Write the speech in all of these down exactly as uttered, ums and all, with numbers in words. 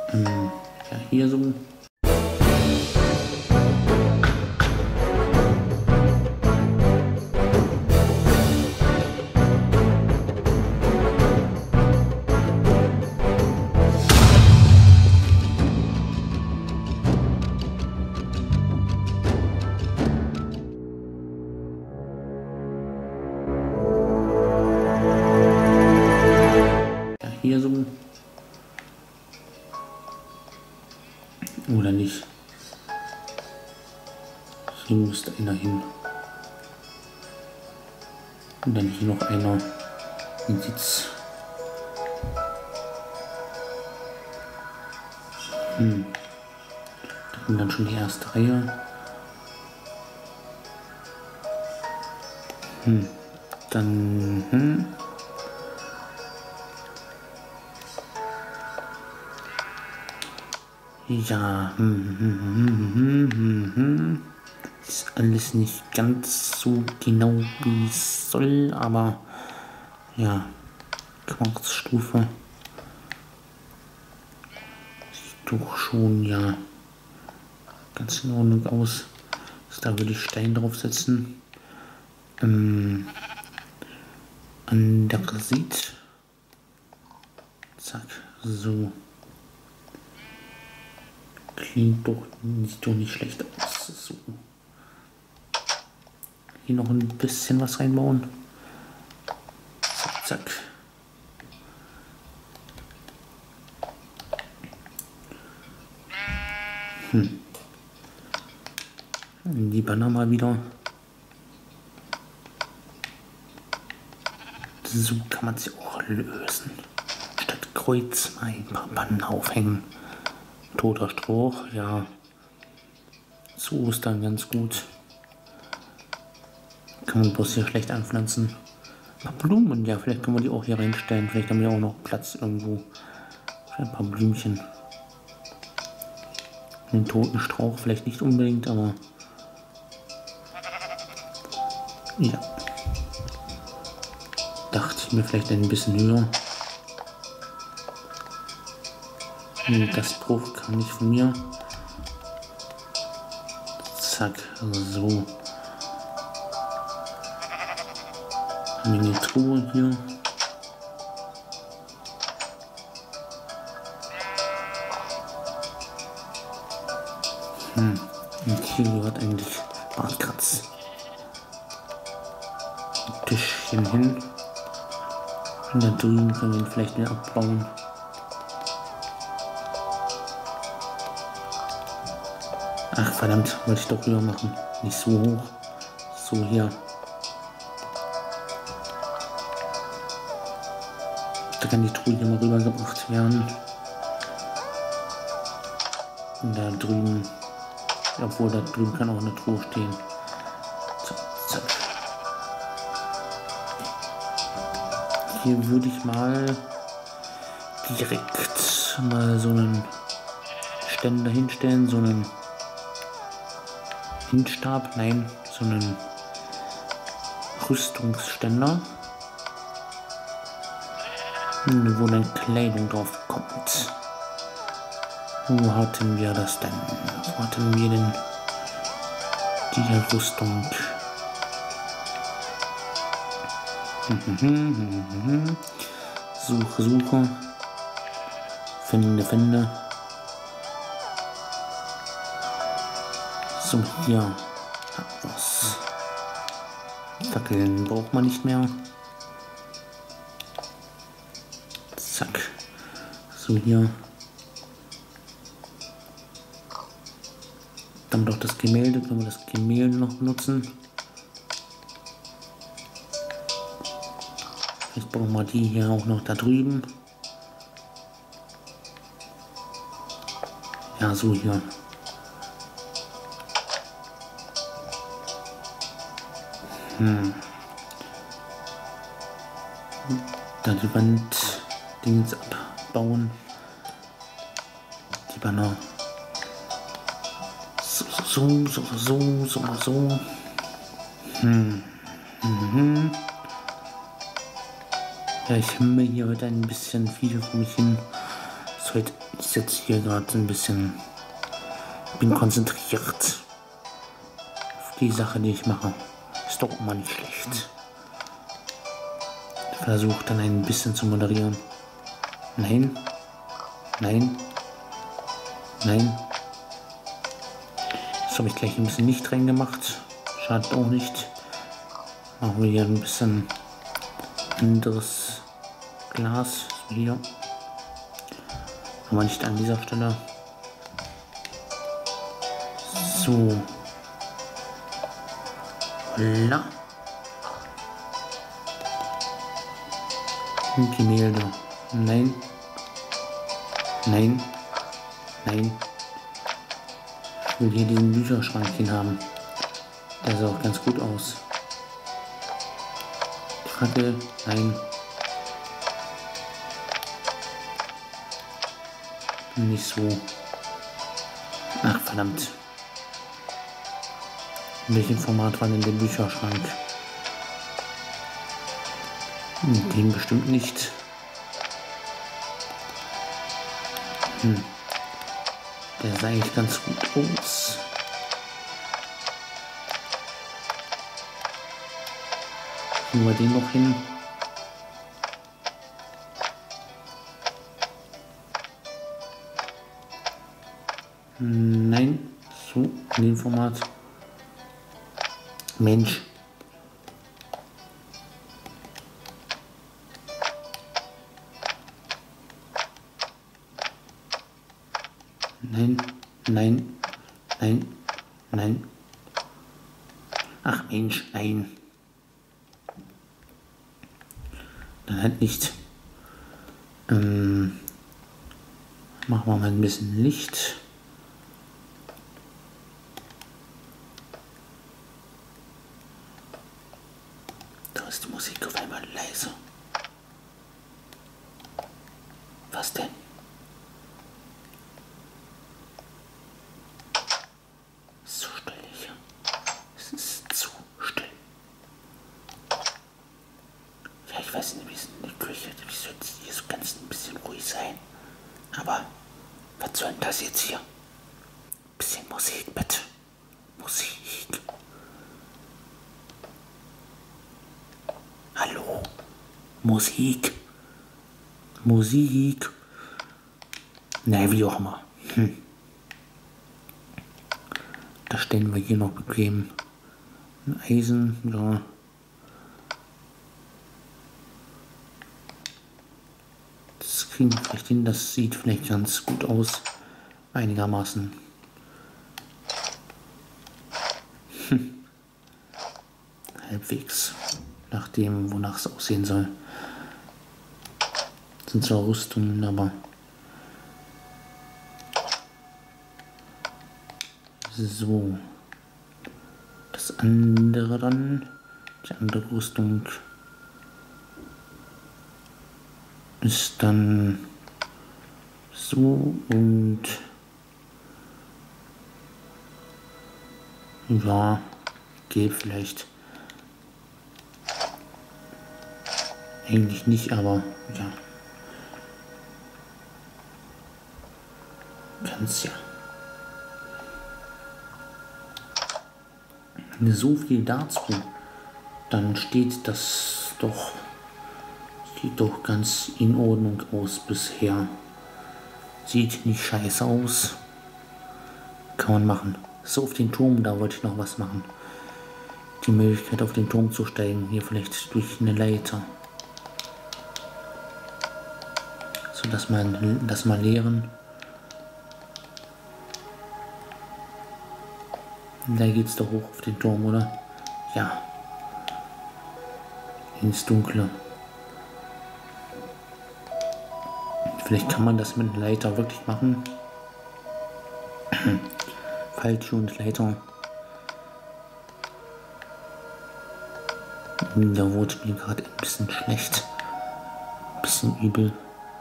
Ähm, ja, hier so. Hier so. Oder nicht. Hier müsste einer hin. Und dann hier noch einer im Sitz. Hm. Da kommt dann schon die erste Reihe. Hm. Dann. Hm. Ja, hm, hm, hm, hm, hm, hm. Ist alles nicht ganz so genau wie es soll, aber ja, Quarzstufe sieht doch schon ja ganz in Ordnung aus. Also da würde ich Stein draufsetzen. Ähm, Andesit. Zack, so. Klingt doch, sieht doch nicht schlecht aus. So. Hier noch ein bisschen was reinbauen. Zack, zack. Hm. Die Banner mal wieder. So kann man sie auch lösen. Statt Kreuz mal ein paar Bannen aufhängen. Toter Stroh, ja. Zu Ostern ganz gut. Kann man bloß hier schlecht anpflanzen. Ein paar Blumen, ja, vielleicht können wir die auch hier reinstellen. Vielleicht haben wir auch noch Platz irgendwo für ein paar Blümchen. Den toten Strauch vielleicht nicht unbedingt, aber ja. Dachte ich mir vielleicht ein bisschen höher. Das Bruch kann nicht von mir. Zack, so. Eine Truhe hier. Hm. Und hier gehört eigentlich Bartkratz. Ein Tischchen hin. Und da drüben können wir ihn vielleicht wieder abbauen. Ach verdammt, wollte ich doch höher machen. Nicht so hoch. So hier. Da kann die Truhe hier mal rübergebracht werden. Und da drüben, obwohl da drüben kann auch eine Truhe stehen. Zack, zack. Hier würde ich mal direkt mal so einen Ständer hinstellen, so einen Hinstab, nein, so einen Rüstungsständer, wo dann Kleidung drauf kommt. Wo hatten wir das denn? Wo hatten wir denn die Rüstung? Suche, suche. Finde, finde. So, hier. Was? Fackeln braucht man nicht mehr. Zack. So, hier. Dann doch das Gemälde. Können wir das Gemälde noch benutzen? Jetzt brauchen wir die hier auch noch da drüben. Ja, so hier. Hm. Da die Wand Dings abbauen. Die Banner. So, so, so, so, so, so. Hm. Mhm. Ja, ich himmel hier heute ein bisschen viel vor mich hin. ist heute, ich sitze hier gerade ein bisschen, bin konzentriert auf die Sache, die ich mache. Ist doch immer nicht schlecht. Ich versuche dann ein bisschen zu moderieren. Nein, nein, nein. Das habe ich gleich ein bisschen nicht rein gemacht. Schadet auch nicht. Machen wir hier ein bisschen anderes Glas. Hier. Aber nicht an dieser Stelle. So. Holla. Und Gemälde. Nein. Nein. Nein. Ich will hier diesen Bücherschrank hin haben. Der sah auch ganz gut aus. Fackel. Nein. Nicht so. Ach, verdammt. In welchem Format war denn der Bücherschrank? In dem bestimmt nicht. Hm. Der sah eigentlich ganz gut aus. Kriegen wir den noch hin? Nein, so in dem Format. Mensch. Nein, nein, nein, nein. Ach Mensch, nein. Dann halt nicht. Ähm, machen wir mal ein bisschen Licht. Da ist die Musik auf einmal leise. Was denn? So still hier. Es ist zu still. Ja, ich weiß nicht, wie es in der Küche, wie soll es hier so ganz ein bisschen ruhig sein. Aber was soll denn das jetzt hier? Bisschen Musik bitte. Musik. Hallo? Musik. Musik. Na, wie auch immer. Hm. Da stellen wir hier noch bequem ein Eisen. Ja. Das kriegen wir vielleicht hin. Das sieht vielleicht ganz gut aus. Einigermaßen. Hm. Halbwegs. Nach dem, wonach es aussehen soll. Das sind zwar Rüstungen, aber so. Das andere dann, die andere Rüstung ist dann so und ja, geht vielleicht. Eigentlich nicht, aber ja. Ganz ja. So viel dazu. Dann steht das doch, sieht doch ganz in Ordnung aus bisher. Sieht nicht scheiße aus. Kann man machen. So, auf den Turm, da wollte ich noch was machen. Die Möglichkeit auf den Turm zu steigen. Hier vielleicht durch eine Leiter. So dass man das mal leeren. Da geht's doch hoch auf den Turm, oder? Ja. Ins Dunkle. Vielleicht kann man das mit einer Leiter wirklich machen. Falltür und Leiter. Da wurde mir gerade ein bisschen schlecht. Ein bisschen übel.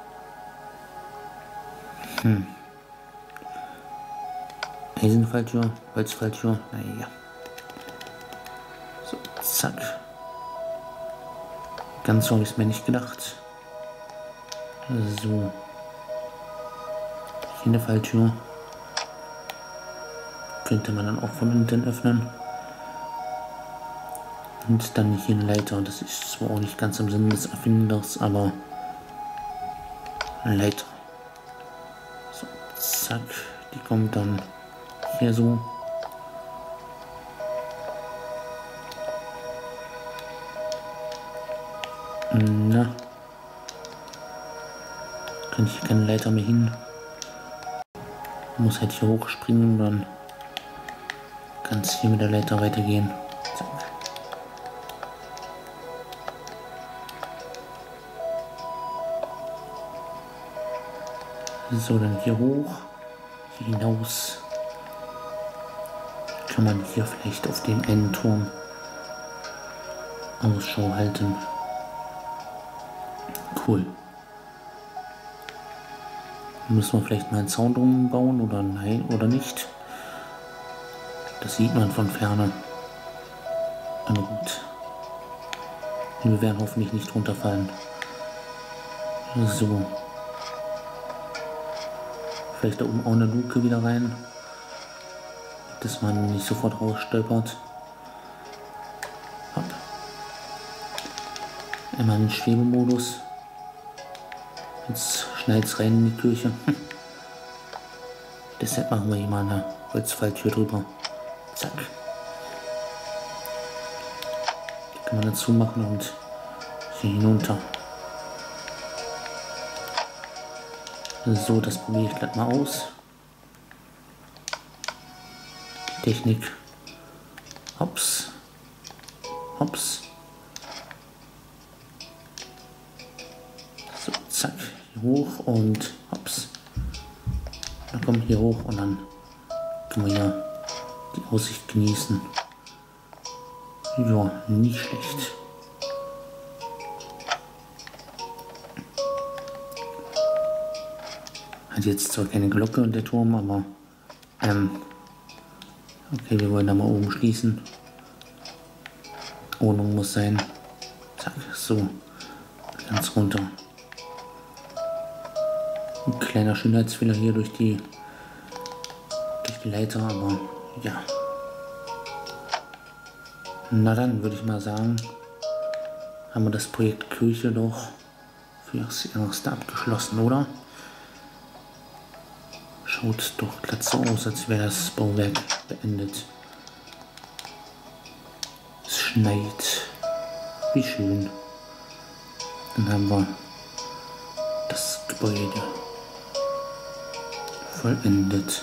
Hm. Eisenfalltür, Holzfalltür, naja. So, zack. Ganz so habe ich es mir nicht gedacht. So. Keine Falltür. Könnte man dann auch von unten öffnen. Und dann hier eine Leiter. Das ist zwar auch nicht ganz im Sinne des Erfinders, aber eine Leiter. So, zack. Die kommt dann hier so. Na. Kann ich hier keine Leiter mehr hin. Muss halt hier hochspringen und dann kann es hier mit der Leiter weitergehen. Zack. So, dann hier hoch, hier hinaus. Kann man hier vielleicht auf dem einen Turm Ausschau halten. Cool. Müssen wir vielleicht mal einen Zaun drum bauen oder nein oder nicht? Das sieht man von ferne. Aber gut. Wir werden hoffentlich nicht runterfallen. So. Vielleicht da oben auch eine Luke wieder rein. Dass man nicht sofort rausstolpert. Hopp. Einmal in den Schwebemodus. Jetzt schneit es rein in die Kirche. Deshalb machen wir hier mal eine Holzfalltür drüber. Zack. Die kann man dazu machen und hier hinunter. So, das probiere ich gleich mal aus. Technik. Hops. Hops. So, zack. Hier hoch und hops. Dann kommen wir hier hoch und dann können wir ja die Aussicht genießen. Ja, nicht schlecht. Hat jetzt zwar keine Glocke und der Turm, aber ähm, okay, wir wollen da mal oben schließen. Ordnung muss sein. Zack, so, ganz runter. Ein kleiner Schönheitsfehler hier durch die durch die Leiter, aber ja. Na dann würde ich mal sagen, haben wir das Projekt Kirche doch fürs Erste abgeschlossen, oder? Schaut doch glatt so aus, als wäre das Bauwerk beendet. Es schneit. Wie schön. Dann haben wir das Gebäude vollendet.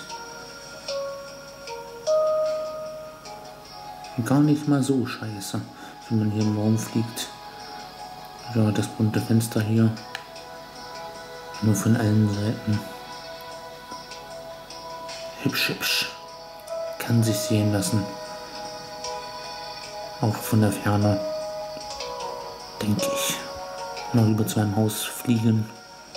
Gar nicht mal so scheiße, wenn man hier im Raum fliegt. Ja, das bunte Fenster hier. Nur von allen Seiten. Hübsch, hübsch. Kann sich sehen lassen. Auch von der Ferne. Denke ich. Mal rüber zu einem Haus fliegen.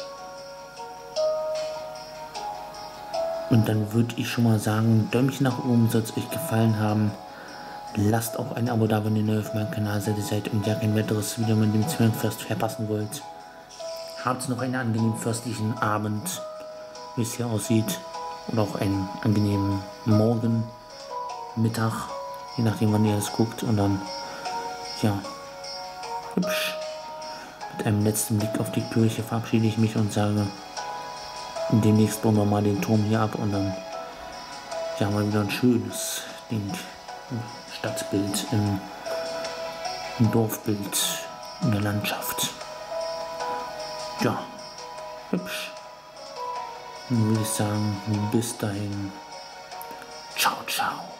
Und dann würde ich schon mal sagen, Däumchen nach oben, soll es euch gefallen haben. Lasst auch ein Abo da, wenn ihr neu auf meinem Kanal seid, seid und ja kein weiteres Video mit dem Zwergenfürst verpassen wollt. Habt noch einen angenehmen fürstlichen Abend, wie es hier aussieht. Oder auch einen angenehmen Morgen, Mittag, je nachdem wann ihr es guckt. Und dann, ja, hübsch. Mit einem letzten Blick auf die Kirche verabschiede ich mich und sage, demnächst bauen wir mal den Turm hier ab und dann, ja, mal wieder ein schönes Ding. Stadtbild, im, im Dorfbild, in der Landschaft. Ja, hübsch. Dann würde ich sagen, bis dahin. Ciao, ciao.